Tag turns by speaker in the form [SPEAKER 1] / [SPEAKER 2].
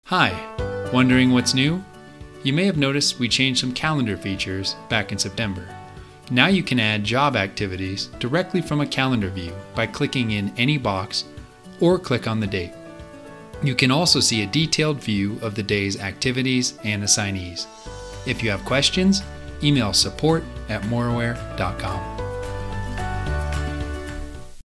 [SPEAKER 1] Hi, wondering what's new? You may have noticed we changed some calendar features back in September. Now you can add job activities directly from a calendar view by clicking in any box or click on the date. You can also see a detailed view of the day's activities and assignees. If you have questions, email support@moraware.com.